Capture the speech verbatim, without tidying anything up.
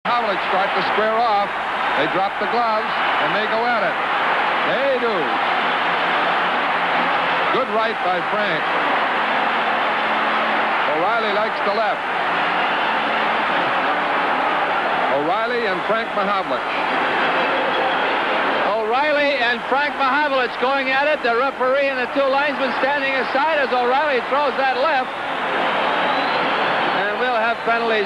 Havlich start to square off. They drop the gloves, and they go at it. They do. Good right by Frank. O'Reilly likes the left. O'Reilly and Frank Mahavlich. O'Reilly and Frank Mahavlich going at it. The referee and the two linesmen standing aside as O'Reilly throws that left. And we'll have penalties.